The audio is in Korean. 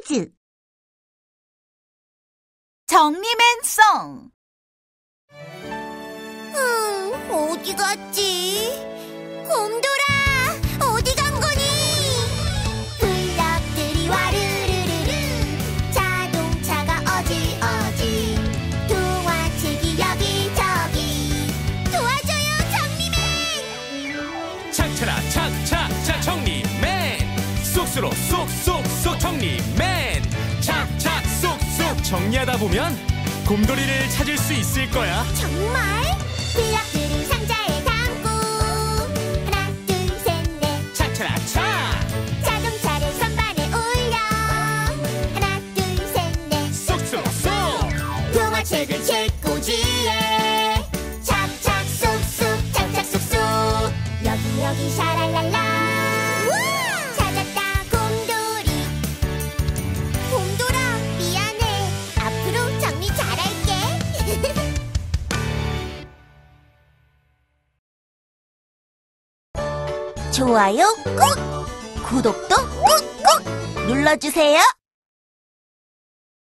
퀴즈. 정리맨송. 어디 갔지? 곰돌아, 어디 간 거니? 블럭들이 와르르르르, 자동차가 어지어지, 동화책이 여기저기. 도와줘요, 정리맨! 착착 착착착 정리맨, 쏙쏙 쏙쏙쏙 정리맨. 착착 쏙쏙 정리하다 보면 곰돌이를 찾을 수 있을 거야. 정말? 블럭들을 상자에 담고 하나 둘 셋 넷 차차라차. 자동차를 선반에 올려 하나 둘 셋 넷 쏙쏙쏙. 동화책을 책꽂이에 착착 쏙쏙 착착 쏙쏙 여기 샤랄랄라. 찾았다 곰돌이. 곰돌아 미안해. 앞으로 정리 잘할게. 좋아요 꾹! 구독도 꾹꾹 눌러주세요.